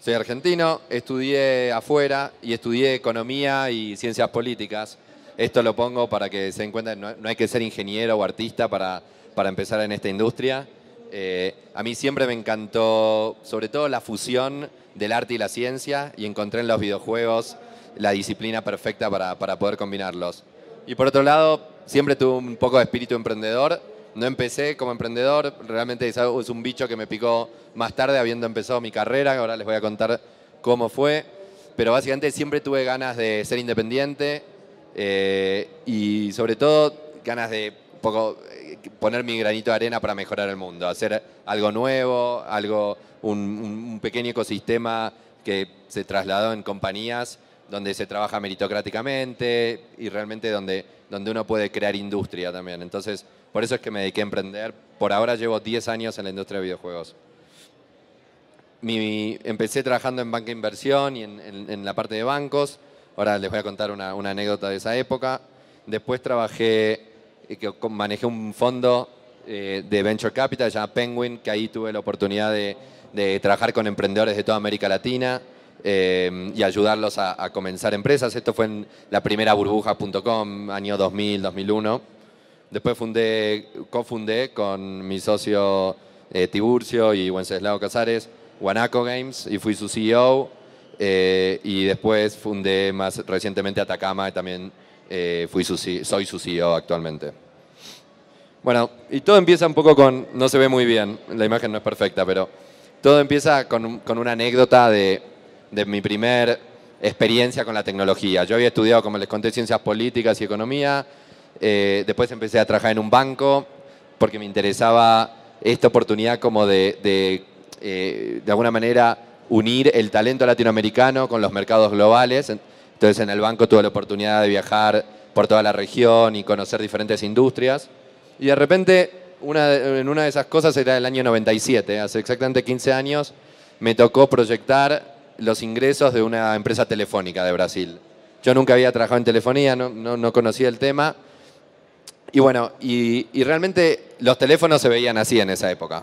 Soy argentino, estudié afuera y estudié economía y ciencias políticas. Esto lo pongo para que se den cuenta, no hay que ser ingeniero o artista para empezar en esta industria. A mí siempre me encantó, sobre todo, la fusión del arte y la ciencia, y encontré en los videojuegos la disciplina perfecta para poder combinarlos. Y por otro lado, siempre tuve un poco de espíritu emprendedor. No empecé como emprendedor, realmente es un bicho que me picó más tarde, habiendo empezado mi carrera. Ahora les voy a contar cómo fue. Pero básicamente siempre tuve ganas de ser independiente y sobre todo ganas de poner mi granito de arena para mejorar el mundo, hacer algo nuevo, un pequeño ecosistema que se trasladó en compañías donde se trabaja meritocráticamente y realmente donde uno puede crear industria también. Entonces, por eso es que me dediqué a emprender. Por ahora llevo 10 años en la industria de videojuegos. Empecé trabajando en banca de inversión y en la parte de bancos. Ahora les voy a contar una anécdota de esa época. Después manejé un fondo de Venture Capital, se llama Penguin, que ahí tuve la oportunidad de trabajar con emprendedores de toda América Latina y ayudarlos a comenzar empresas. Esto fue en la primera burbuja.com, año 2000, 2001. Después cofundé con mi socio Tiburcio y Wenceslao Casares Guanaco Games y fui su CEO. Y después fundé más recientemente Atacama y también soy su CEO actualmente. Bueno, y todo empieza un poco no se ve muy bien, la imagen no es perfecta, pero todo empieza con una anécdota de mi primer experiencia con la tecnología. Yo había estudiado, como les conté, ciencias políticas y economía. Después empecé a trabajar en un banco porque me interesaba esta oportunidad como de alguna manera unir el talento latinoamericano con los mercados globales. Entonces en el banco tuve la oportunidad de viajar por toda la región y conocer diferentes industrias. Y de repente, en una de esas cosas, era el año 97, hace exactamente 15 años, me tocó proyectar los ingresos de una empresa telefónica de Brasil. Yo nunca había trabajado en telefonía, no conocía el tema. Y bueno, y realmente los teléfonos se veían así en esa época.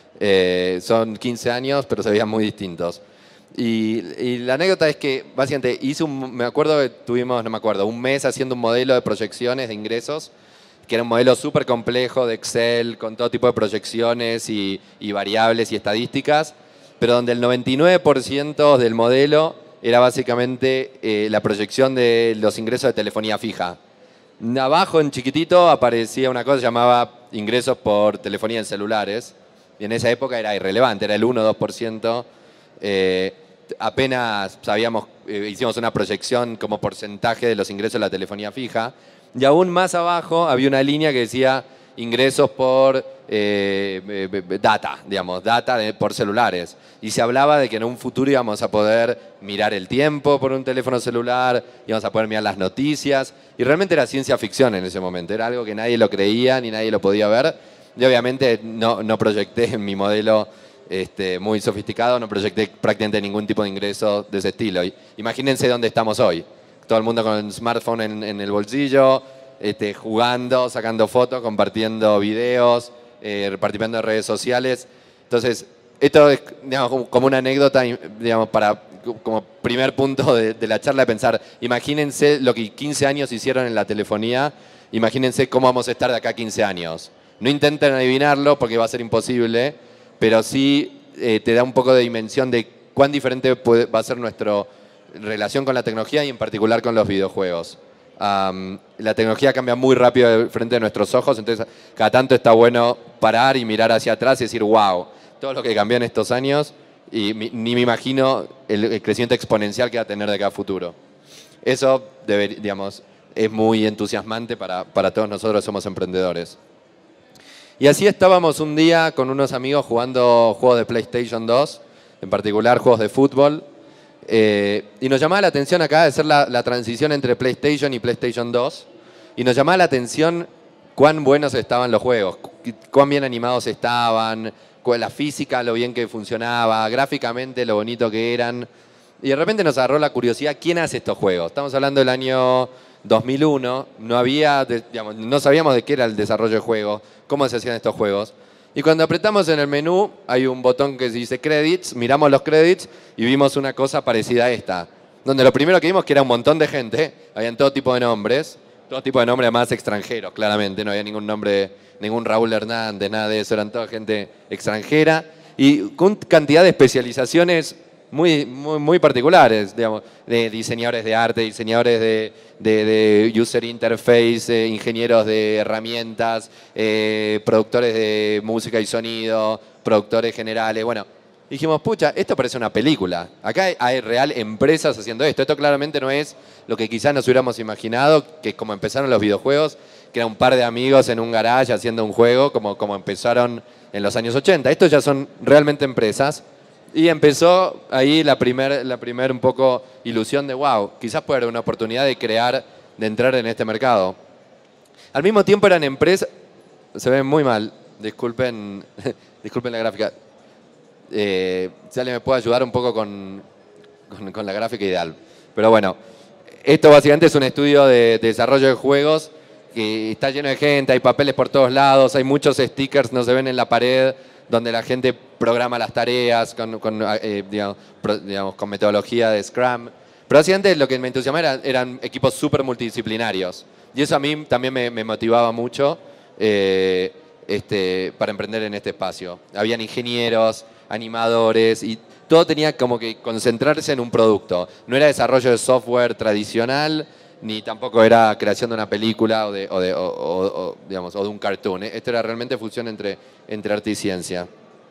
Son 15 años, pero se veían muy distintos. Y la anécdota es que básicamente me acuerdo que tuvimos, un mes haciendo un modelo de proyecciones de ingresos, que era un modelo súper complejo de Excel, con todo tipo de proyecciones y variables y estadísticas, pero donde el 99% del modelo era básicamente la proyección de los ingresos de telefonía fija. Abajo, en chiquitito, aparecía una cosa que llamaba ingresos por telefonía en celulares, y en esa época era irrelevante, era el 1 o 2%. Apenas hicimos una proyección como porcentaje de los ingresos de la telefonía fija, y aún más abajo había una línea que decía ingresos por data por celulares. Y se hablaba de que en un futuro íbamos a poder mirar el tiempo por un teléfono celular, íbamos a poder mirar las noticias, y realmente era ciencia ficción en ese momento, era algo que nadie lo creía ni nadie lo podía ver. Y obviamente no proyecté en mi modelo muy sofisticado, no proyecté prácticamente ningún tipo de ingreso de ese estilo. Imagínense dónde estamos hoy. Todo el mundo con el smartphone en el bolsillo, jugando, sacando fotos, compartiendo videos, participando en redes sociales. Entonces, esto es como una anécdota, como primer punto de la charla, de pensar, imagínense lo que 15 años hicieron en la telefonía, imagínense cómo vamos a estar de acá a 15 años. No intenten adivinarlo porque va a ser imposible, pero sí te da un poco de dimensión de cuán diferente va a ser nuestra relación con la tecnología y en particular con los videojuegos. La tecnología cambia muy rápido frente a nuestros ojos, entonces cada tanto está bueno parar y mirar hacia atrás y decir, wow, todo lo que cambió en estos años, y ni me imagino el crecimiento exponencial que va a tener de acá a futuro. Eso, es muy entusiasmante para todos nosotros que somos emprendedores. Y así estábamos un día con unos amigos jugando juegos de PlayStation 2, en particular juegos de fútbol. Y nos llamaba la atención, acá de ser la transición entre PlayStation y PlayStation 2, y nos llamaba la atención cuán buenos estaban los juegos, cuán bien animados estaban, la física, lo bien que funcionaba, gráficamente lo bonito que eran. Y de repente nos agarró la curiosidad, ¿quién hace estos juegos? Estamos hablando del año 2001, no sabíamos de qué era el desarrollo de juegos, cómo se hacían estos juegos. Y cuando apretamos en el menú, hay un botón que dice Credits, miramos los credits y vimos una cosa parecida a esta. Donde lo primero que vimos que era un montón de gente, habían todo tipo de nombres más extranjeros, claramente, no había ningún nombre, ningún Raúl Hernández, nada de eso, eran toda gente extranjera y con cantidad de especializaciones muy particulares, digamos, de diseñadores de arte, diseñadores de user interface, ingenieros de herramientas, productores de música y sonido, productores generales, bueno. Dijimos, pucha, esto parece una película. Acá hay real empresas haciendo esto. Esto claramente no es lo que quizás nos hubiéramos imaginado, que es como empezaron los videojuegos, que era un par de amigos en un garage haciendo un juego, como empezaron en los años 80. Estos ya son realmente empresas. Y empezó ahí la primer un poco ilusión de, wow, quizás puede haber una oportunidad de crear, de entrar en este mercado. Al mismo tiempo eran empresas, se ven muy mal, disculpen la gráfica. Si alguien me puede ayudar un poco con la gráfica ideal. Pero bueno, esto básicamente es un estudio de desarrollo de juegos que está lleno de gente, hay papeles por todos lados, hay muchos stickers, no se ven en la pared, donde la gente programa las tareas con metodología de Scrum. Pero básicamente lo que me entusiasmaba eran equipos súper multidisciplinarios. Y eso a mí también me motivaba mucho para emprender en este espacio. Habían ingenieros, animadores y todo tenía como que concentrarse en un producto. No era desarrollo de software tradicional, ni tampoco era creación de una película o de un cartoon. Esto era realmente fusión entre arte y ciencia.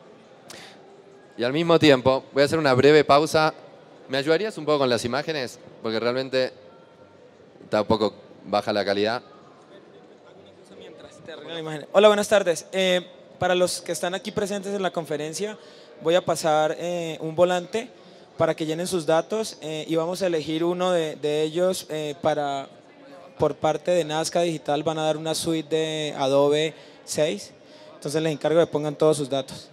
Y al mismo tiempo, voy a hacer una breve pausa. ¿Me ayudarías un poco con las imágenes? Porque realmente está un poco baja la calidad. Hola, buenas tardes. Para los que están aquí presentes en la conferencia, voy a pasar un volante para que llenen sus datos y vamos a elegir uno de ellos por parte de Nazca Digital. Van a dar una suite de Adobe 6, entonces les encargo de que pongan todos sus datos.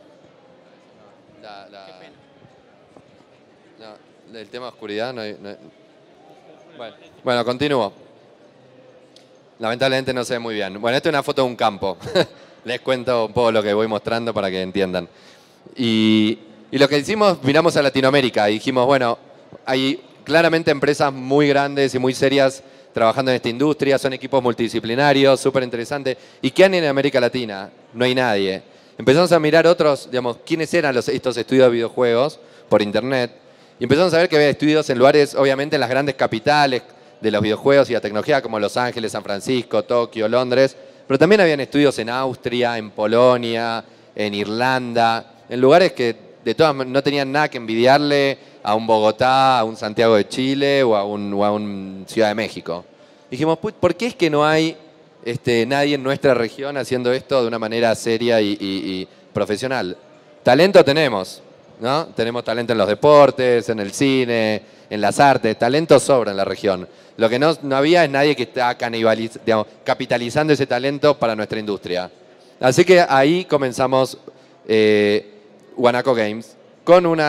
No, el tema de oscuridad no hay. Bueno, continúo. Lamentablemente no se ve muy bien. Bueno, esta es una foto de un campo. Les cuento un poco lo que voy mostrando para que entiendan. Y lo que hicimos, miramos a Latinoamérica y dijimos, bueno, hay claramente empresas muy grandes y muy serias trabajando en esta industria, son equipos multidisciplinarios, súper interesantes. ¿Y qué hay en América Latina? No hay nadie. Empezamos a mirar otros, digamos, quiénes eran estos estudios de videojuegos por internet. Y empezamos a ver que había estudios en lugares, obviamente, en las grandes capitales de los videojuegos y la tecnología, como Los Ángeles, San Francisco, Tokio, Londres. Pero también habían estudios en Austria, en Polonia, en Irlanda, en lugares que no tenían nada que envidiarle a un Bogotá, a un Santiago de Chile o a un Ciudad de México. Dijimos, ¿por qué es que no hay nadie en nuestra región haciendo esto de una manera seria y profesional? Talento tenemos, ¿no? Tenemos talento en los deportes, en el cine, en las artes, talento sobra en la región. Lo que no había es nadie que está capitalizando ese talento para nuestra industria. Así que ahí comenzamos Guanaco Games con un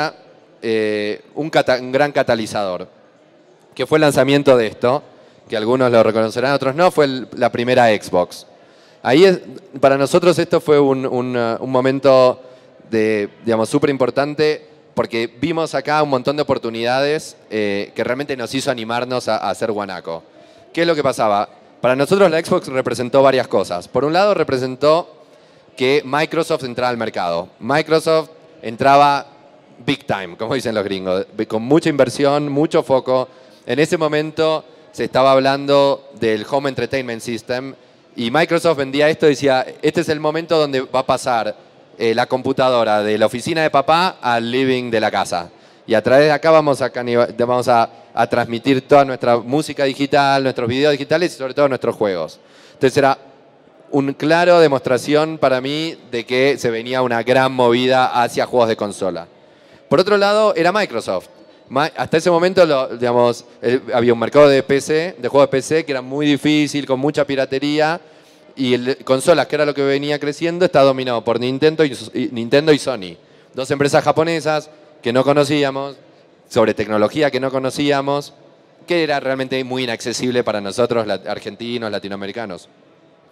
gran catalizador, que fue el lanzamiento de esto, que algunos lo reconocerán, otros no, fue la primera Xbox. Ahí para nosotros esto fue un momento súper importante, porque vimos acá un montón de oportunidades que realmente nos hizo animarnos a hacer Guanaco. ¿Qué es lo que pasaba? Para nosotros la Xbox representó varias cosas. Por un lado representó que Microsoft entraba al mercado. Microsoft entraba big time, como dicen los gringos, con mucha inversión, mucho foco. En ese momento se estaba hablando del Home Entertainment System y Microsoft vendía esto y decía, este es el momento donde va a pasar la computadora de la oficina de papá al living de la casa. Y a través de acá vamos a transmitir toda nuestra música digital, nuestros videos digitales y sobre todo nuestros juegos. Entonces era una clara demostración para mí de que se venía una gran movida hacia juegos de consola. Por otro lado, era Microsoft. Hasta ese momento, había un mercado de PC, de juegos de PC, que era muy difícil, con mucha piratería, y consolas, que era lo que venía creciendo, está dominado por Nintendo y Sony. Dos empresas japonesas que no conocíamos, sobre tecnología que no conocíamos, que era realmente muy inaccesible para nosotros, argentinos, latinoamericanos.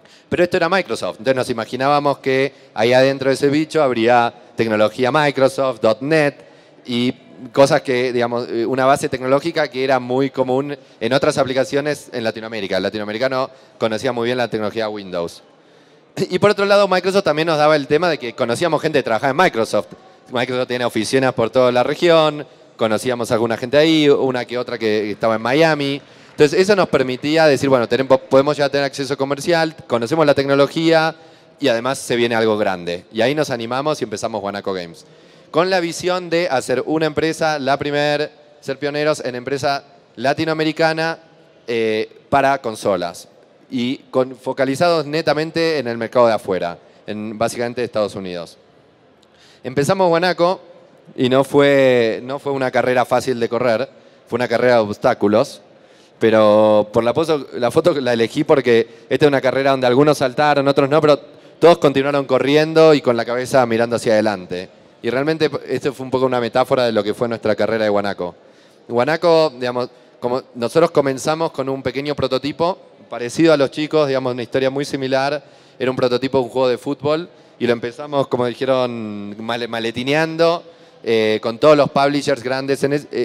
Pero esto era Microsoft, entonces nos imaginábamos que ahí adentro de ese bicho habría tecnología Microsoft, .NET y cosas que, digamos, una base tecnológica que era muy común en otras aplicaciones en Latinoamérica. El latinoamericano conocía muy bien la tecnología Windows. Y por otro lado, Microsoft también nos daba el tema de que conocíamos gente que trabajaba en Microsoft. Microsoft tiene oficinas por toda la región, conocíamos a alguna gente ahí, una que otra que estaba en Miami. Entonces, eso nos permitía decir, bueno, podemos ya tener acceso comercial, conocemos la tecnología y además se viene algo grande. Y ahí nos animamos y empezamos Guanaco Games. Con la visión de hacer una empresa, ser pioneros en empresa latinoamericana para consolas. Y focalizados netamente en el mercado de afuera, básicamente Estados Unidos. Empezamos Guanaco y no fue una carrera fácil de correr, fue una carrera de obstáculos. Pero por la foto la elegí porque esta es una carrera donde algunos saltaron, otros no, pero todos continuaron corriendo y con la cabeza mirando hacia adelante. Y realmente esto fue un poco una metáfora de lo que fue nuestra carrera de Guanaco. Guanaco, digamos, como nosotros comenzamos con un pequeño prototipo parecido a los chicos, digamos, una historia muy similar. Era un prototipo de un juego de fútbol y lo empezamos, como dijeron, maletineando. Con todos los publishers grandes.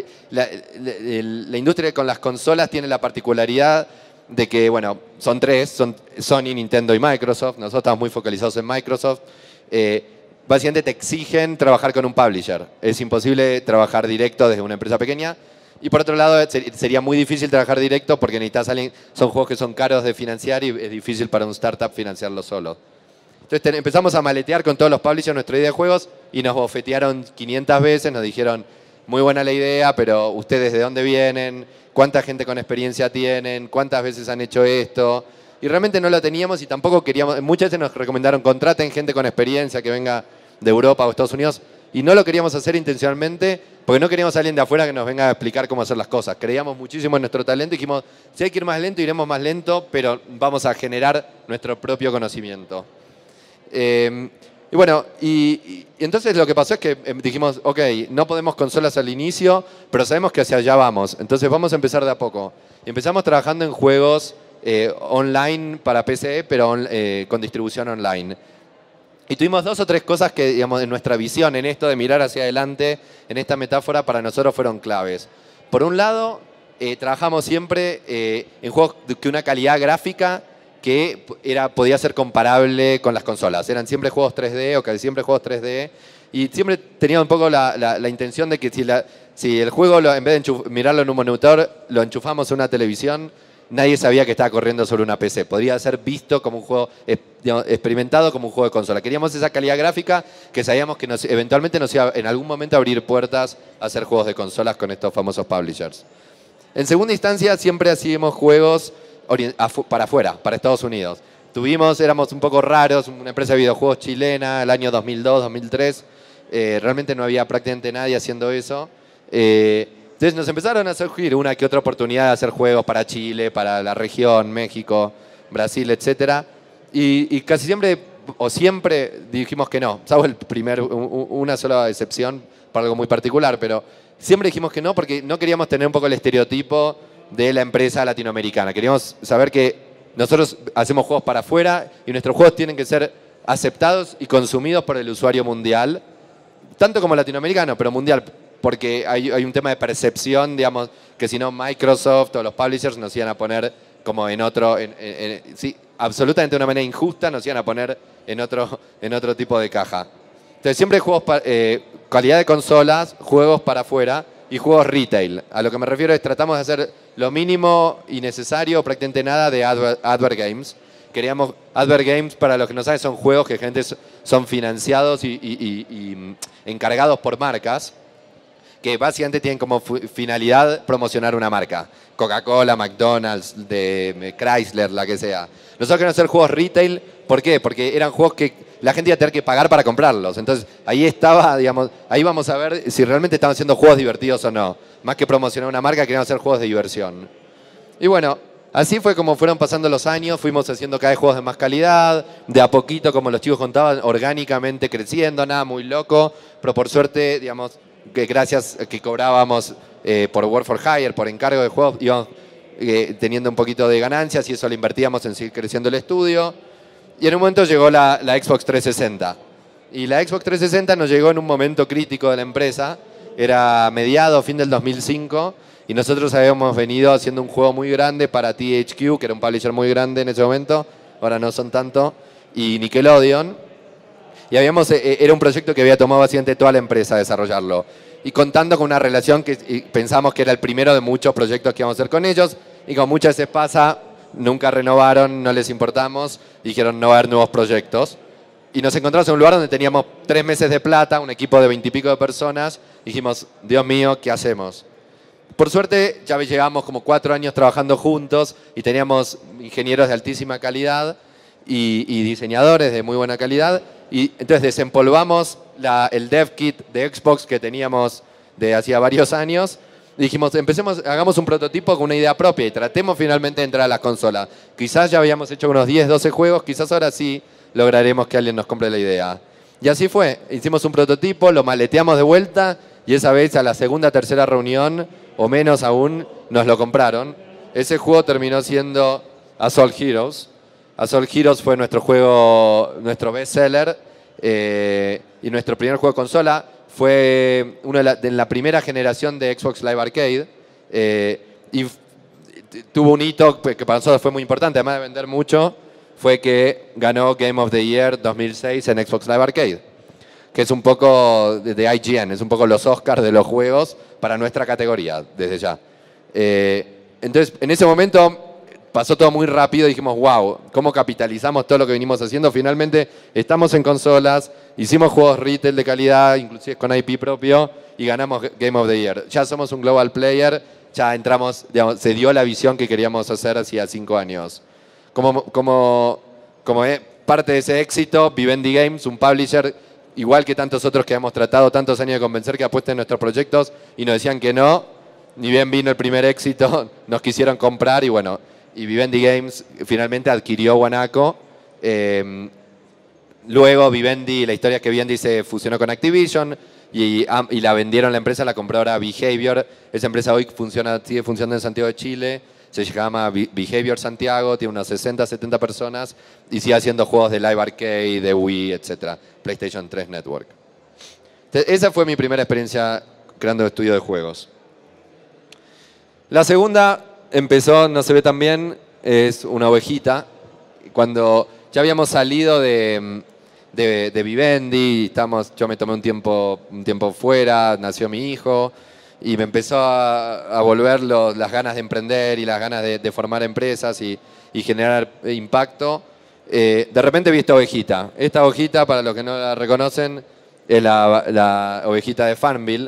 La industria con las consolas tiene la particularidad de que, bueno, son tres, son Sony, Nintendo y Microsoft. Nosotros estamos muy focalizados en Microsoft. Básicamente te exigen trabajar con un publisher. Es imposible trabajar directo desde una empresa pequeña. Y por otro lado, sería muy difícil trabajar directo porque necesitas alguien, son juegos que son caros de financiar y es difícil para un startup financiarlo solo. Entonces empezamos a maletear con todos los publishers nuestra idea de juegos y nos bofetearon 500 veces, nos dijeron, muy buena la idea, pero ustedes de dónde vienen, cuánta gente con experiencia tienen, cuántas veces han hecho esto. Y realmente no lo teníamos y tampoco queríamos, muchas veces nos recomendaron, contraten gente con experiencia que venga de Europa o Estados Unidos y no lo queríamos hacer intencionalmente porque no queríamos a alguien de afuera que nos venga a explicar cómo hacer las cosas. Creíamos muchísimo en nuestro talento y dijimos, si hay que ir más lento, iremos más lento, pero vamos a generar nuestro propio conocimiento. Y bueno, y entonces lo que pasó es que dijimos, ok, no podemos consolas al inicio, pero sabemos que hacia allá vamos. Entonces vamos a empezar de a poco. Empezamos trabajando en juegos online para PC, pero con distribución online. Y tuvimos 2 o 3 cosas que, digamos, en nuestra visión, en esto de mirar hacia adelante, en esta metáfora, para nosotros fueron claves. Por un lado, trabajamos siempre en juegos que una calidad gráfica que podía ser comparable con las consolas. Eran siempre juegos 3D o casi siempre juegos 3D. Y siempre tenía un poco la intención de que si el juego, en vez de mirarlo en un monitor, lo enchufamos en una televisión, nadie sabía que estaba corriendo sobre una PC. Podría ser visto como un juego, experimentado como un juego de consola. Queríamos esa calidad gráfica que sabíamos que eventualmente nos iba en algún momento a abrir puertas a hacer juegos de consolas con estos famosos publishers. En segunda instancia, siempre hacíamos juegos para afuera, para Estados Unidos. Éramos un poco raros, una empresa de videojuegos chilena, el año 2002, 2003. Realmente no había prácticamente nadie haciendo eso. Entonces nos empezaron a surgir una que otra oportunidad de hacer juegos para Chile, para la región, México, Brasil, etc. Y casi siempre, o siempre, dijimos que no. Salvo una sola excepción para algo muy particular, pero siempre dijimos que no porque no queríamos tener un poco el estereotipo de la empresa latinoamericana. Queríamos saber que nosotros hacemos juegos para afuera y nuestros juegos tienen que ser aceptados y consumidos por el usuario mundial, tanto como latinoamericano, pero mundial, porque hay un tema de percepción, digamos, que si no Microsoft o los publishers nos iban a poner como sí, absolutamente de una manera injusta, nos iban a poner en otro tipo de caja. Entonces siempre juegos, calidad de consolas, juegos para afuera y juegos retail. A lo que me refiero es tratamos de hacer lo mínimo y necesario, prácticamente nada de advert games. Queríamos advert games, para los que no saben, son juegos que gente son financiados y encargados por marcas que básicamente tienen como finalidad promocionar una marca. Coca-Cola, McDonald's, de Chrysler, la que sea. Nosotros queremos hacer juegos retail. ¿Por qué? Porque eran juegos que la gente iba a tener que pagar para comprarlos. Entonces, ahí estaba, digamos, ahí vamos a ver si realmente estaban haciendo juegos divertidos o no. Más que promocionar una marca, queríamos hacer juegos de diversión. Y bueno, así fue como fueron pasando los años, fuimos haciendo cada vez juegos de más calidad, de a poquito, como los chicos contaban, orgánicamente creciendo, nada muy loco, pero por suerte, digamos, que gracias a que cobrábamos por Work for Hire, por encargo de juegos, íbamos teniendo un poquito de ganancias y eso lo invertíamos en seguir creciendo el estudio. Y en un momento llegó la Xbox 360. Y la Xbox 360 nos llegó en un momento crítico de la empresa. Era mediado, fin del 2005. Y nosotros habíamos venido haciendo un juego muy grande para THQ, que era un publisher muy grande en ese momento. Ahora no son tanto. Y Nickelodeon. Y era un proyecto que había tomado básicamente toda la empresa a desarrollarlo. Y contando con una relación que pensamos que era el primero de muchos proyectos que íbamos a hacer con ellos. Y como muchas veces pasa, nunca renovaron, no les importamos. Dijeron no va a haber nuevos proyectos. Y nos encontramos en un lugar donde teníamos 3 meses de plata, un equipo de 20 y pico de personas. Dijimos, Dios mío, ¿qué hacemos? Por suerte, ya llevábamos como 4 años trabajando juntos y teníamos ingenieros de altísima calidad y diseñadores de muy buena calidad. Y entonces desempolvamos el dev kit de Xbox que teníamos de hacía varios años. Y dijimos, hagamos un prototipo con una idea propia y tratemos finalmente de entrar a la consola. Quizás ya habíamos hecho unos 10, 12 juegos, quizás ahora sí lograremos que alguien nos compre la idea. Y así fue. Hicimos un prototipo, lo maleteamos de vuelta y esa vez a la segunda, tercera reunión, o menos aún, nos lo compraron. Ese juego terminó siendo Assault Heroes. Assault Heroes fue nuestro juego, nuestro bestseller y nuestro primer juego de consola. Fue uno de la primera generación de Xbox Live Arcade y tuvo un hito que para nosotros fue muy importante, además de vender mucho, fue que ganó Game of the Year 2006 en Xbox Live Arcade, que es un poco de IGN, es un poco los Oscars de los juegos para nuestra categoría, desde ya. Entonces, en ese momento pasó todo muy rápido y dijimos, wow, ¿cómo capitalizamos todo lo que venimos haciendo? Finalmente estamos en consolas, hicimos juegos retail de calidad, inclusive con IP propio, y ganamos Game of the Year. Ya somos un global player, ya entramos, digamos, se dio la visión que queríamos hacer hacía 5 años. Como parte de ese éxito, Vivendi Games, un publisher, igual que tantos otros que hemos tratado tantos años de convencer que apuesten en nuestros proyectos y nos decían que no, ni bien vino el primer éxito, nos quisieron comprar y bueno, y Vivendi Games finalmente adquirió Guanaco. Luego Vivendi, la historia es que Vivendi se fusionó con Activision y la vendieron la empresa, la compró ahora Behavior. Esa empresa hoy sigue funcionando en Santiago de Chile. Se llama Behavior Santiago, tiene unas 60, 70 personas y sigue haciendo juegos de Live Arcade, de Wii, etc. PlayStation 3 Network. Entonces, esa fue mi primera experiencia creando estudio de juegos. La segunda empezó, no se ve tan bien, es una ovejita. Cuando ya habíamos salido de Vivendi, yo me tomé un tiempo fuera, nació mi hijo. Y me empezó a volver las ganas de emprender y las ganas de formar empresas y generar impacto. De repente vi esta ovejita. Esta ovejita, para los que no la reconocen, es la ovejita de Farmville.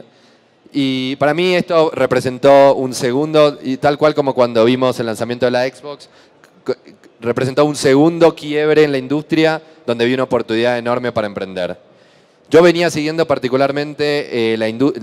Y para mí esto representó un segundo, y tal cual como cuando vimos el lanzamiento de la Xbox, representó un segundo quiebre en la industria donde vi una oportunidad enorme para emprender. Yo venía siguiendo particularmente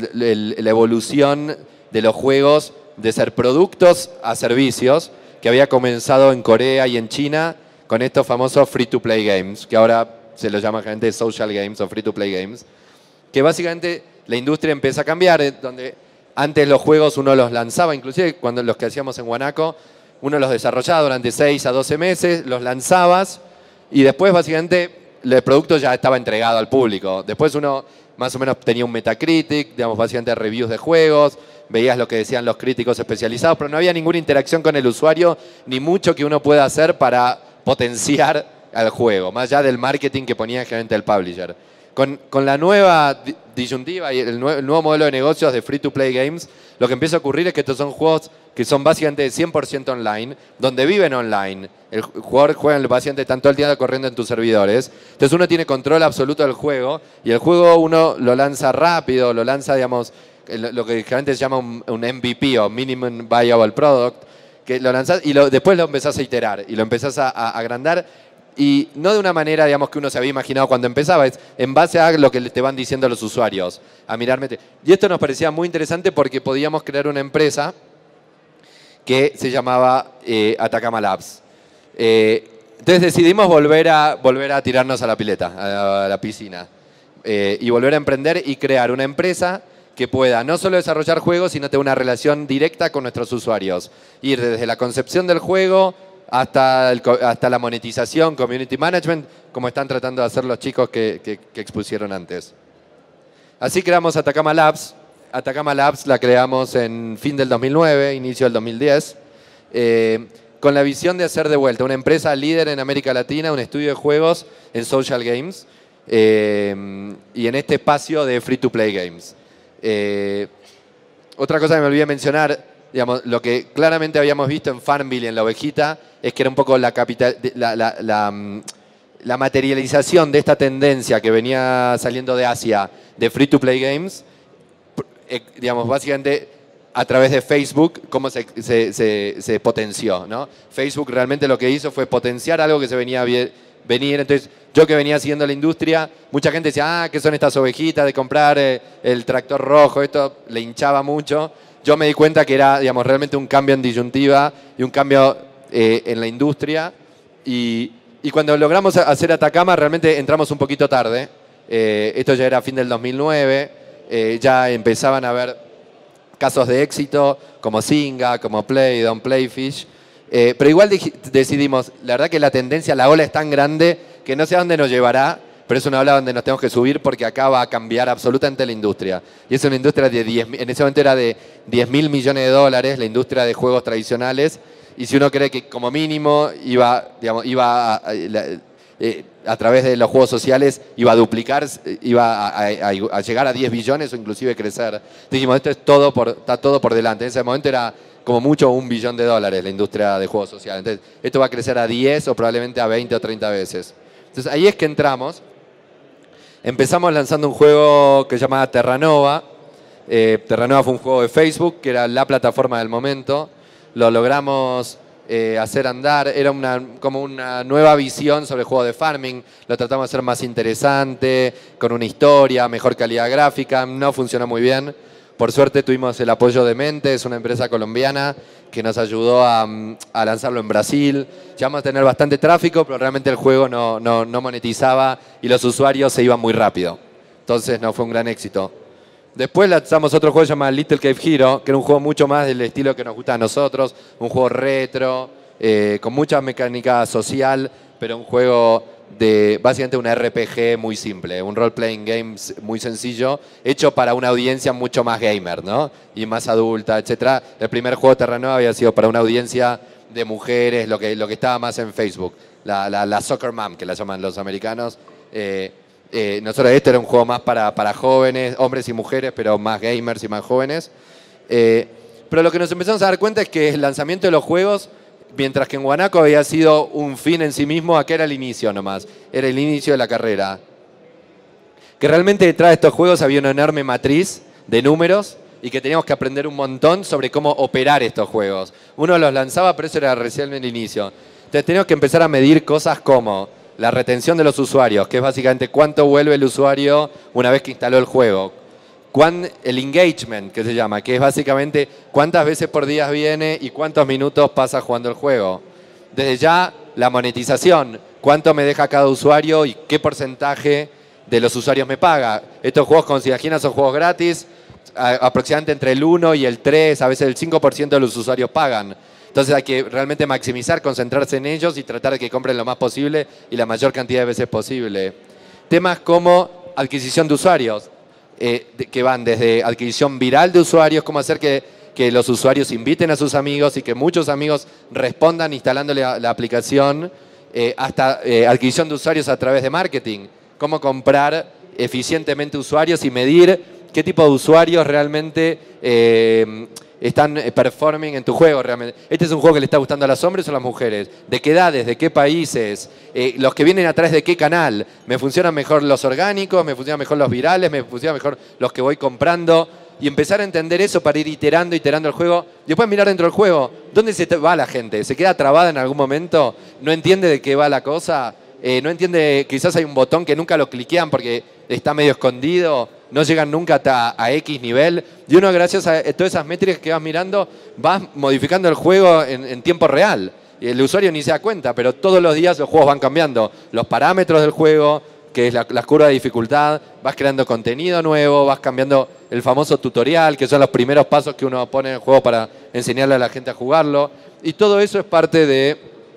la evolución de los juegos de ser productos a servicios que había comenzado en Corea y en China con estos famosos free-to-play games, que ahora se los llama gente social games o free-to-play games, que básicamente la industria empieza a cambiar, donde antes los juegos uno los lanzaba, inclusive cuando los que hacíamos en Guanaco, uno los desarrollaba durante 6 a 12 meses, los lanzabas y después básicamente el producto ya estaba entregado al público. Después uno más o menos tenía un Metacritic, digamos, básicamente reviews de juegos, veías lo que decían los críticos especializados, pero no había ninguna interacción con el usuario, ni mucho que uno pueda hacer para potenciar al juego, más allá del marketing que ponía generalmente el publisher. Con la nueva disyuntiva y el nuevo modelo de negocios de free-to-play games, lo que empieza a ocurrir es que estos son juegos que son básicamente 100% online, donde viven online. El jugador juega básicamente tanto el día corriendo en tus servidores. Entonces uno tiene control absoluto del juego y el juego uno lo lanza rápido, lo lanza, digamos, lo que generalmente se llama un MVP o Minimum Viable Product, que lo lanzas y después lo empezás a iterar y lo empezás a agrandar. Y no de una manera, digamos, que uno se había imaginado cuando empezaba, es en base a lo que te van diciendo los usuarios, a mirarme. Y esto nos parecía muy interesante porque podíamos crear una empresa que se llamaba Atacama Labs. Entonces decidimos volver a tirarnos a la pileta, a la piscina, y volver a emprender y crear una empresa que pueda no solo desarrollar juegos, sino tener una relación directa con nuestros usuarios. Ir desde la concepción del juego hasta la monetización, community management, como están tratando de hacer los chicos que expusieron antes. Así creamos Atacama Labs. Atacama Labs la creamos en fin del 2009, inicio del 2010, con la visión de hacer de vuelta una empresa líder en América Latina, un estudio de juegos en social games y en este espacio de free to play games. Otra cosa que me olvidé mencionar, digamos, lo que claramente habíamos visto en Farmville y en La Ovejita es que era un poco la materialización de esta tendencia que venía saliendo de Asia de free to play games, digamos, básicamente a través de Facebook, cómo se potenció, ¿no? Facebook realmente lo que hizo fue potenciar algo que se venía venir. Entonces, yo que venía siguiendo la industria, mucha gente decía, ¿qué son estas ovejitas de comprar el tractor rojo? Esto le hinchaba mucho. Yo me di cuenta que era, digamos, realmente un cambio en disyuntiva y un cambio en la industria. Y cuando logramos hacer Atacama, realmente entramos un poquito tarde. Esto ya era fin del 2009. Ya empezaban a haber casos de éxito como Zynga, como Play, Don't Playfish. Pero igual decidimos, la verdad que la tendencia, la ola es tan grande que no sé a dónde nos llevará, pero es una ola donde nos tenemos que subir porque acá va a cambiar absolutamente la industria. Y es una industria de en ese momento era de 10.000 millones de dólares, la industria de juegos tradicionales. Y si uno cree que como mínimo iba a través de los juegos sociales iba a duplicar, iba a llegar a 10 billones o inclusive crecer. Dijimos, esto está todo por delante. En ese momento era como mucho $1 billón la industria de juegos sociales. Entonces, esto va a crecer a 10 o probablemente a 20 o 30 veces. Entonces, ahí es que entramos. Empezamos lanzando un juego que se llamaba Terranova. Terranova fue un juego de Facebook, que era la plataforma del momento. Lo logramos hacer andar. Era como una nueva visión sobre el juego de farming. Lo tratamos de hacer más interesante, con una historia, mejor calidad gráfica. No funcionó muy bien. Por suerte tuvimos el apoyo de Mentes, una empresa colombiana que nos ayudó a lanzarlo en Brasil. Llegamos a tener bastante tráfico, pero realmente el juego no monetizaba y los usuarios se iban muy rápido. Entonces no fue un gran éxito. Después lanzamos otro juego llamado Little Cave Hero, que era un juego mucho más del estilo que nos gusta a nosotros, un juego retro, con mucha mecánica social, pero un juego de básicamente un RPG muy simple, un role-playing game muy sencillo, hecho para una audiencia mucho más gamer, ¿no? Y más adulta, etc. El primer juego Terranova había sido para una audiencia de mujeres, lo que estaba más en Facebook, la soccer mom, que la llaman los americanos. Nosotros este era un juego más para jóvenes, hombres y mujeres, pero más gamers y más jóvenes. Pero lo que nos empezamos a dar cuenta es que el lanzamiento de los juegos, mientras que en Guanaco había sido un fin en sí mismo, acá era el inicio nomás, era el inicio de la carrera. Que realmente detrás de estos juegos había una enorme matriz de números y que teníamos que aprender un montón sobre cómo operar estos juegos. Uno los lanzaba, pero eso era recién el inicio. Entonces teníamos que empezar a medir cosas como la retención de los usuarios, que es básicamente cuánto vuelve el usuario una vez que instaló el juego. El engagement, que se llama, que es básicamente cuántas veces por día viene y cuántos minutos pasa jugando el juego. Desde ya, la monetización, cuánto me deja cada usuario y qué porcentaje de los usuarios me paga. Estos juegos, como se imaginan, son juegos gratis, aproximadamente entre el 1 y el 3, a veces el 5% de los usuarios pagan. Entonces hay que realmente maximizar, concentrarse en ellos y tratar de que compren lo más posible y la mayor cantidad de veces posible. Temas como adquisición de usuarios, que van desde adquisición viral de usuarios, cómo hacer que los usuarios inviten a sus amigos y que muchos amigos respondan instalándole la aplicación, hasta adquisición de usuarios a través de marketing, cómo comprar eficientemente usuarios y medir qué tipo de usuarios realmente están performing en tu juego realmente. Este es un juego que le está gustando a los hombres o a las mujeres. ¿De qué edades? ¿De qué países? Los que vienen a través de qué canal. ¿Me funcionan mejor los orgánicos? ¿Me funcionan mejor los virales? ¿Me funcionan mejor los que voy comprando? Y empezar a entender eso para ir iterando el juego. Después mirar dentro del juego. ¿Dónde se va la gente? ¿Se queda trabada en algún momento? ¿No entiende de qué va la cosa? ¿No entiende? Quizás hay un botón que nunca lo cliquean porque está medio escondido. No llegan nunca hasta a X nivel. Y uno, gracias a todas esas métricas que vas mirando, vas modificando el juego en tiempo real. Y el usuario ni se da cuenta, pero todos los días los juegos van cambiando. Los parámetros del juego, que es la curva de dificultad, vas creando contenido nuevo, vas cambiando el famoso tutorial, que son los primeros pasos que uno pone en el juego para enseñarle a la gente a jugarlo. Y todo eso es parte de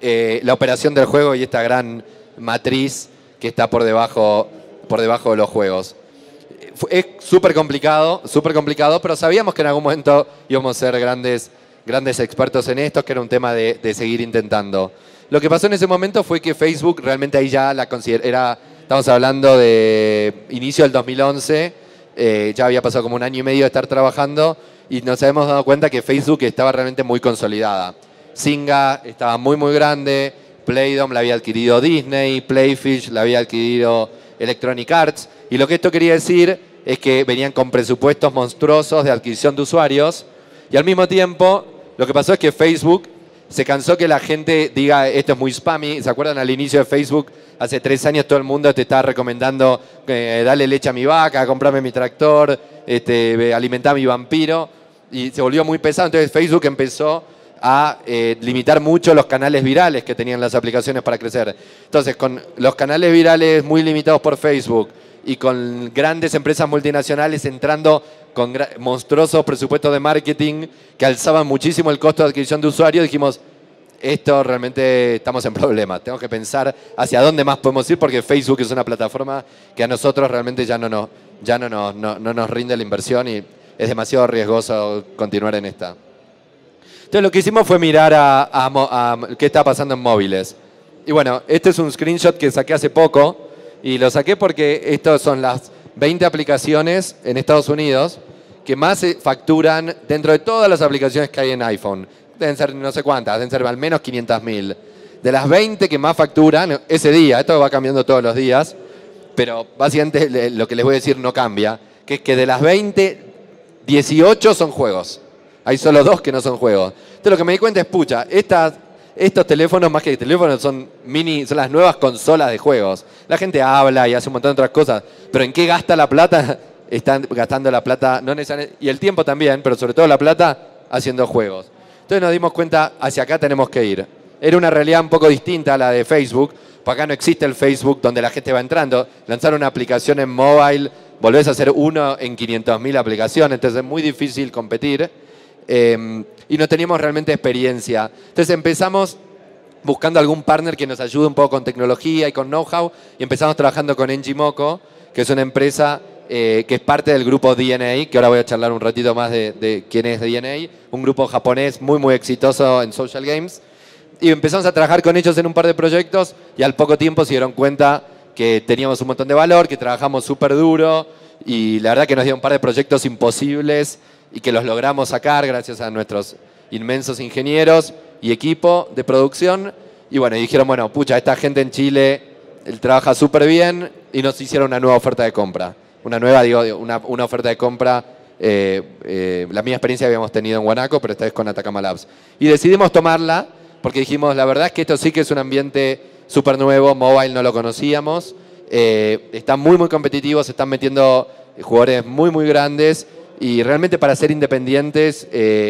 la operación del juego y esta gran matriz que está por debajo de los juegos. Es súper complicado, pero sabíamos que en algún momento íbamos a ser grandes expertos en esto, que era un tema de seguir intentando. Lo que pasó en ese momento fue que Facebook realmente ahí ya la considera, estamos hablando de inicio del 2011, ya había pasado como un año y medio de estar trabajando y nos habíamos dado cuenta que Facebook estaba realmente muy consolidada. Zynga estaba muy, muy grande, Playdom la había adquirido Disney, Playfish la había adquirido Electronic Arts, y lo que esto quería decir es que venían con presupuestos monstruosos de adquisición de usuarios, y al mismo tiempo lo que pasó es que Facebook se cansó que la gente diga esto es muy spammy. ¿Se acuerdan al inicio de Facebook? Hace 3 años todo el mundo te estaba recomendando dale leche a mi vaca, comprame mi tractor, alimentá a mi vampiro, y se volvió muy pesado. Entonces Facebook empezó a limitar mucho los canales virales que tenían las aplicaciones para crecer. Entonces, con los canales virales muy limitados por Facebook y con grandes empresas multinacionales entrando con monstruosos presupuestos de marketing que alzaban muchísimo el costo de adquisición de usuarios, dijimos, esto realmente estamos en problemas. Tenemos que pensar hacia dónde más podemos ir porque Facebook es una plataforma que a nosotros realmente ya no nos rinde la inversión y es demasiado riesgoso continuar en esta. Entonces lo que hicimos fue mirar a qué está pasando en móviles. Y bueno, este es un screenshot que saqué hace poco y lo saqué porque estas son las 20 aplicaciones en Estados Unidos que más facturan dentro de todas las aplicaciones que hay en iPhone. Deben ser no sé cuántas, deben ser al menos 500.000. De las 20 que más facturan ese día, esto va cambiando todos los días, pero básicamente lo que les voy a decir no cambia, que es que de las 20, 18 son juegos. Hay solo 2 que no son juegos. Entonces lo que me di cuenta es, pucha, estos teléfonos, más que teléfonos, son las nuevas consolas de juegos. La gente habla y hace un montón de otras cosas, pero ¿en qué gasta la plata? Están gastando la plata, no necesariamente, y el tiempo también, pero sobre todo la plata haciendo juegos. Entonces nos dimos cuenta, hacia acá tenemos que ir. Era una realidad un poco distinta a la de Facebook, porque acá no existe el Facebook donde la gente va entrando. Lanzar una aplicación en mobile, volvés a hacer uno en 500.000 aplicaciones, entonces es muy difícil competir. Y no teníamos realmente experiencia. Entonces empezamos buscando algún partner que nos ayude un poco con tecnología y con know-how y empezamos trabajando con Engimoco, que es una empresa que es parte del grupo DNA, que ahora voy a charlar un ratito más de quién es DNA, un grupo japonés muy, muy exitoso en social games. Y empezamos a trabajar con ellos en un par de proyectos y al poco tiempo se dieron cuenta que teníamos un montón de valor, que trabajamos súper duro y la verdad que nos dieron un par de proyectos imposibles y que los logramos sacar gracias a nuestros inmensos ingenieros y equipo de producción. Y bueno, y dijeron, bueno, pucha, esta gente en Chile trabaja súper bien y nos hicieron una nueva oferta de compra. Una oferta de compra, la misma experiencia que habíamos tenido en Guanaco, pero esta vez con Atacama Labs. Y decidimos tomarla porque dijimos, la verdad es que esto sí que es un ambiente súper nuevo, mobile no lo conocíamos, están muy, muy competitivos, se están metiendo jugadores muy, muy grandes. Y realmente para ser independientes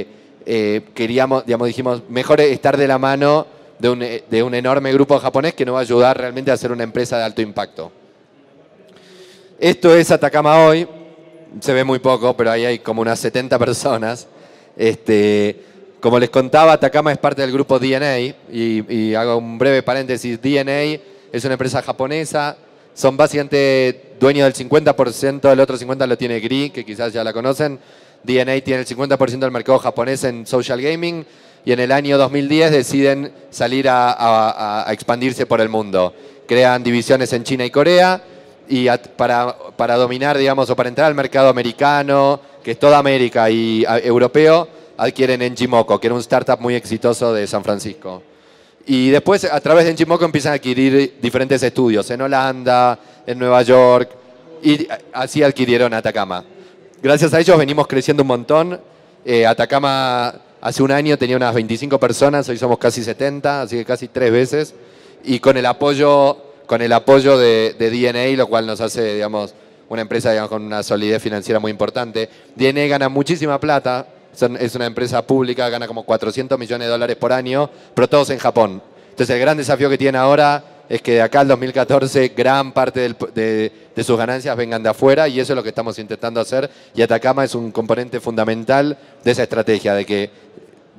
dijimos, mejor estar de la mano de un enorme grupo japonés que nos va a ayudar realmente a ser una empresa de alto impacto. Esto es Atacama hoy, se ve muy poco, pero ahí hay como unas 70 personas. Como les contaba, Atacama es parte del grupo DNA y hago un breve paréntesis. DNA es una empresa japonesa. Son básicamente dueños del 50%, el otro 50% lo tiene Gree, que quizás ya la conocen. DNA tiene el 50% del mercado japonés en social gaming y en el año 2010 deciden salir a expandirse por el mundo. Crean divisiones en China y Corea y para dominar, digamos, o para entrar al mercado americano, que es toda América y europeo, adquieren Engimoco, que era un startup muy exitoso de San Francisco. Y después, a través de Engimoco, empiezan a adquirir diferentes estudios en Holanda, en Nueva York, y así adquirieron Atacama. Gracias a ellos venimos creciendo un montón. Atacama hace un año tenía unas 25 personas, hoy somos casi 70, así que casi 3 veces. Y con el apoyo de DNA, lo cual nos hace, digamos, una empresa, digamos, con una solidez financiera muy importante. DNA gana muchísima plata. Es una empresa pública, gana como $400 millones por año, pero todos en Japón. Entonces el gran desafío que tiene ahora es que de acá al 2014 gran parte de sus ganancias vengan de afuera y eso es lo que estamos intentando hacer y Atacama es un componente fundamental de esa estrategia, de que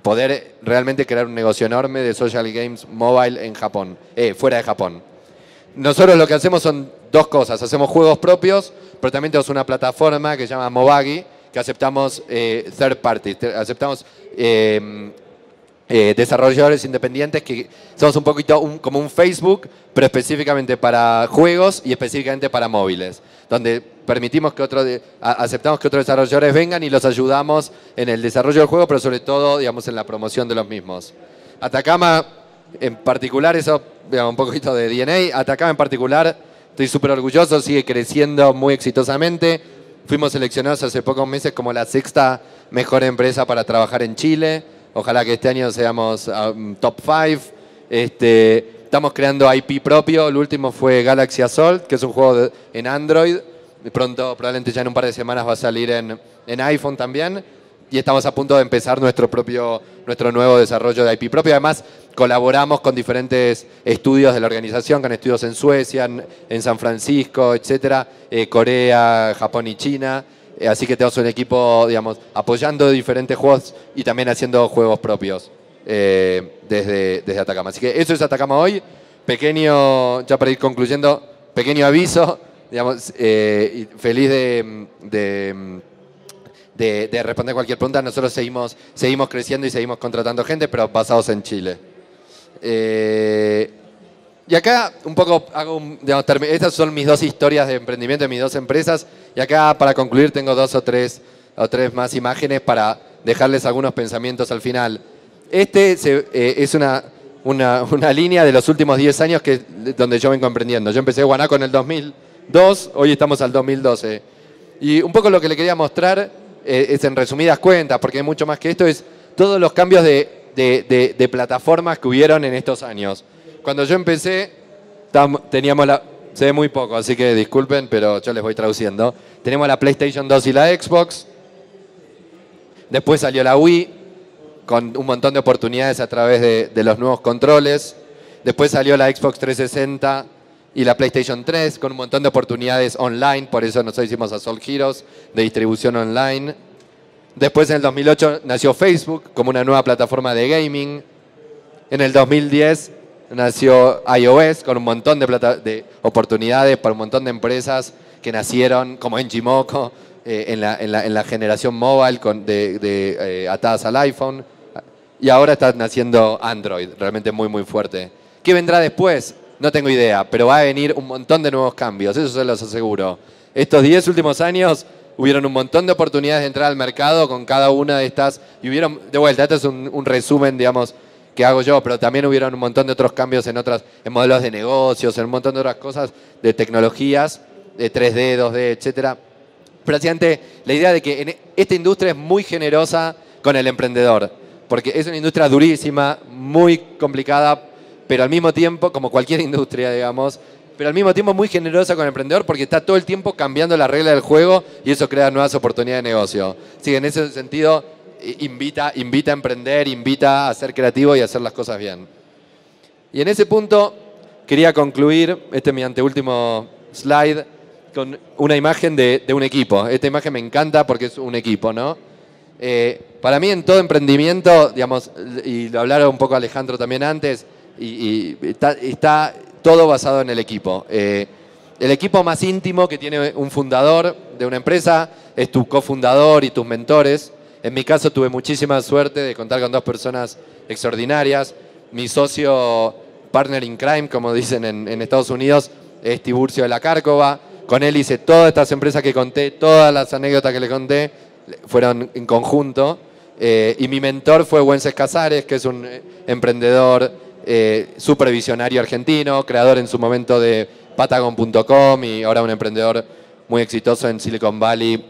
poder realmente crear un negocio enorme de social games mobile en Japón, fuera de Japón. Nosotros lo que hacemos son dos cosas. Hacemos juegos propios, pero también tenemos una plataforma que se llama Mobagi, que aceptamos third parties, aceptamos desarrolladores independientes, que somos un poquito como un Facebook, pero específicamente para juegos y específicamente para móviles, donde permitimos que aceptamos que otros desarrolladores vengan y los ayudamos en el desarrollo del juego, pero sobre todo, digamos, en la promoción de los mismos. Atacama, en particular, eso, digamos, un poquito de DNA. Atacama en particular, estoy súper orgulloso, sigue creciendo muy exitosamente. Fuimos seleccionados hace pocos meses como la 6ª mejor empresa para trabajar en Chile. Ojalá que este año seamos top 5. Estamos creando IP propio. El último fue Galaxy Assault, que es un juego en Android. Pronto, probablemente ya en un par de semanas, va a salir en iPhone también. Y estamos a punto de empezar nuestro nuevo desarrollo de IP propio. Además, colaboramos con diferentes estudios de la organización, con estudios en Suecia, en San Francisco, etcétera, Corea, Japón y China. Así que tenemos un equipo, digamos, apoyando diferentes juegos y también haciendo juegos propios desde Atacama. Así que eso es Atacama hoy. Pequeño, ya para ir concluyendo, pequeño aviso, digamos, y feliz de responder cualquier pregunta. Nosotros seguimos creciendo y seguimos contratando gente, pero basados en Chile. Y acá un poco digamos, estas son mis dos historias de emprendimiento de mis dos empresas. Y acá, para concluir, tengo dos o tres más imágenes para dejarles algunos pensamientos al final. Es una línea de los últimos 10 años donde yo vengo emprendiendo. Yo empecé Guanaco en el 2002, hoy estamos al 2012. Y un poco lo que le quería mostrar es en resumidas cuentas, porque hay mucho más que esto, es todos los cambios de plataformas que hubieron en estos años. Cuando yo empecé, teníamos se ve muy poco, así que disculpen, pero yo les voy traduciendo. Tenemos la PlayStation 2 y la Xbox. Después salió la Wii, con un montón de oportunidades a través de los nuevos controles. Después salió la Xbox 360 y la PlayStation 3, con un montón de oportunidades online. Por eso nosotros hicimos Assault Heroes, de distribución online. Después, en el 2008, nació Facebook como una nueva plataforma de gaming. En el 2010 nació iOS con un montón de oportunidades para un montón de empresas que nacieron como Engimoco en la generación mobile atadas al iPhone. Y ahora está naciendo Android, realmente muy, muy fuerte. ¿Qué vendrá después? No tengo idea, pero va a venir un montón de nuevos cambios, eso se los aseguro. Estos 10 últimos años hubieron un montón de oportunidades de entrar al mercado con cada una de estas. Y hubieron, de vuelta, este es un resumen, digamos, que hago yo, pero también hubieron un montón de otros cambios en modelos de negocios, en un montón de otras cosas, de tecnologías, de 3D, 2D, etcétera. Pero básicamente la idea de que esta industria es muy generosa con el emprendedor, porque es una industria durísima, muy complicada, pero al mismo tiempo, como cualquier industria, digamos, pero al mismo tiempo muy generosa con el emprendedor porque está todo el tiempo cambiando la regla del juego y eso crea nuevas oportunidades de negocio. Así que en ese sentido invita a emprender, invita a ser creativo y a hacer las cosas bien. Y en ese punto quería concluir, este es mi anteúltimo slide, con una imagen de un equipo. Esta imagen me encanta porque es un equipo, ¿no? Para mí en todo emprendimiento, digamos, y lo hablaron un poco Alejandro también antes, y está todo basado en el equipo. El equipo más íntimo que tiene un fundador de una empresa es tu cofundador y tus mentores. En mi caso tuve muchísima suerte de contar con dos personas extraordinarias. Mi socio, partner in crime, como dicen en Estados Unidos, es Tiburcio de la Cárcova. Con él hice todas estas empresas que conté, todas las anécdotas que le conté, fueron en conjunto. Y mi mentor fue Wences Casares, que es un emprendedor supervisionario argentino, creador en su momento de Patagon.com y ahora un emprendedor muy exitoso en Silicon Valley.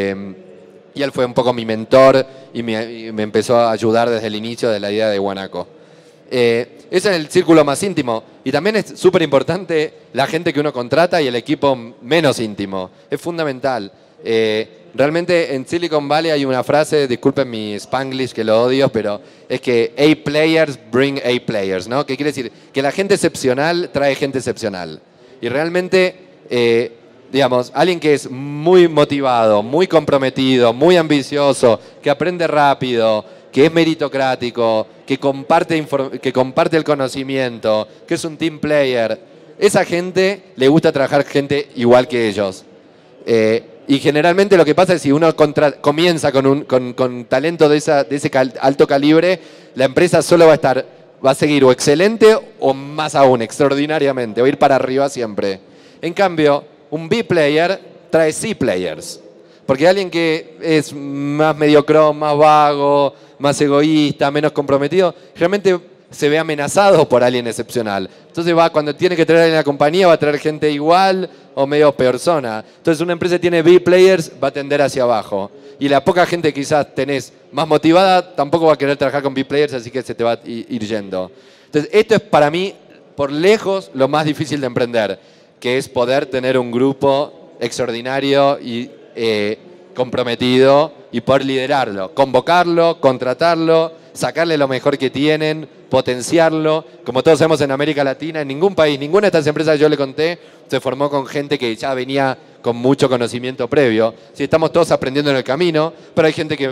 Y él fue un poco mi mentor y me empezó a ayudar desde el inicio de la idea de Guanaco. Ese es el círculo más íntimo. Y también es súper importante la gente que uno contrata y el equipo menos íntimo. Es fundamental. Realmente en Silicon Valley hay una frase, disculpen mi Spanglish que lo odio, pero es que A players bring A players, ¿no? Que quiere decir que la gente excepcional trae gente excepcional. Y realmente, digamos, alguien que es muy motivado, muy comprometido, muy ambicioso, que aprende rápido, que es meritocrático, que comparte el conocimiento, que es un team player, esa gente le gusta trabajar gente igual que ellos. Y generalmente lo que pasa es que si uno comienza con talento de ese alto calibre, la empresa solo va a seguir o excelente o más aún, extraordinariamente, va a ir para arriba siempre. En cambio, un B-player trae C-players. Porque alguien que es más mediocre, más vago, más egoísta, menos comprometido, realmente se ve amenazado por alguien excepcional. Entonces cuando tiene que traer a alguien a la compañía, va a traer gente igual o medio peor zona. Entonces una empresa que tiene B-players va a tender hacia abajo. Y la poca gente que quizás tenés más motivada tampoco va a querer trabajar con B-players, así que se te va a ir yendo. Entonces esto es para mí, por lejos, lo más difícil de emprender, que es poder tener un grupo extraordinario y comprometido y poder liderarlo, convocarlo, contratarlo, sacarle lo mejor que tienen, potenciarlo. Como todos sabemos en América Latina, en ningún país, ninguna de estas empresas que yo le conté se formó con gente que ya venía con mucho conocimiento previo. Sí, estamos todos aprendiendo en el camino, pero hay gente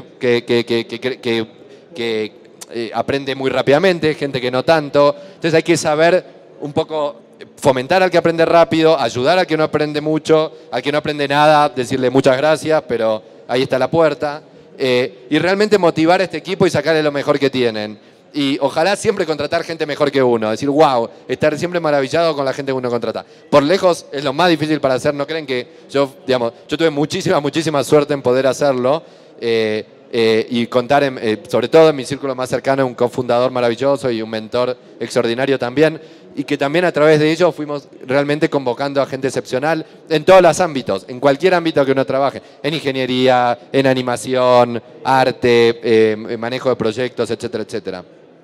que aprende muy rápidamente, gente que no tanto. Entonces hay que saber un poco fomentar al que aprende rápido, ayudar al que no aprende mucho, al que no aprende nada, decirle muchas gracias, pero ahí está la puerta. Y realmente motivar a este equipo y sacarle lo mejor que tienen. Y ojalá siempre contratar gente mejor que uno. Decir, wow, estar siempre maravillado con la gente que uno contrata. Por lejos es lo más difícil para hacer. ¿No creen que yo tuve muchísima suerte en poder hacerlo? Y contar, sobre todo en mi círculo más cercano, un cofundador maravilloso y un mentor extraordinario también. Y que también a través de ello fuimos realmente convocando a gente excepcional en todos los ámbitos, en cualquier ámbito que uno trabaje, en ingeniería, en animación, arte, manejo de proyectos, etcétera, etcétera.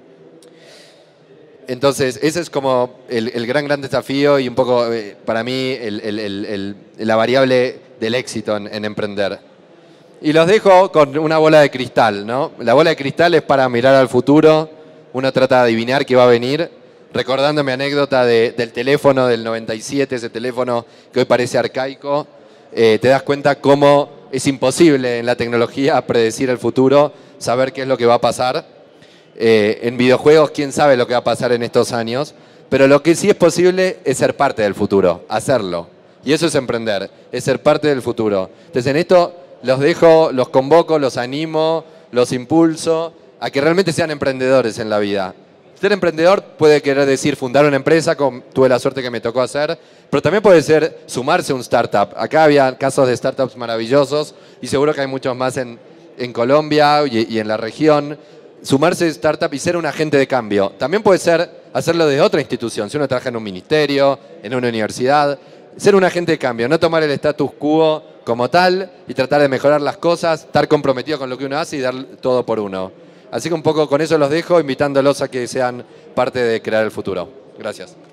Entonces, ese es como el gran desafío y un poco para mí la variable del éxito en emprender. Y los dejo con una bola de cristal, ¿no? La bola de cristal es para mirar al futuro, uno trata de adivinar qué va a venir. Recordando mi anécdota del teléfono del 97, ese teléfono que hoy parece arcaico, te das cuenta cómo es imposible en la tecnología predecir el futuro, saber qué es lo que va a pasar. En videojuegos, quién sabe lo que va a pasar en estos años, pero lo que sí es posible es ser parte del futuro, hacerlo. Y eso es emprender, es ser parte del futuro. Entonces en esto los dejo, los convoco, los animo, los impulso a que realmente sean emprendedores en la vida. Ser emprendedor puede querer decir fundar una empresa, como tuve la suerte que me tocó hacer, pero también puede ser sumarse a un startup. Acá había casos de startups maravillosos y seguro que hay muchos más en Colombia y en la región. Sumarse a startup y ser un agente de cambio. También puede ser hacerlo desde otra institución. Si uno trabaja en un ministerio, en una universidad, ser un agente de cambio, no tomar el status quo como tal y tratar de mejorar las cosas, estar comprometido con lo que uno hace y dar todo por uno. Así que un poco con eso los dejo, invitándolos a que sean parte de crear el futuro. Gracias.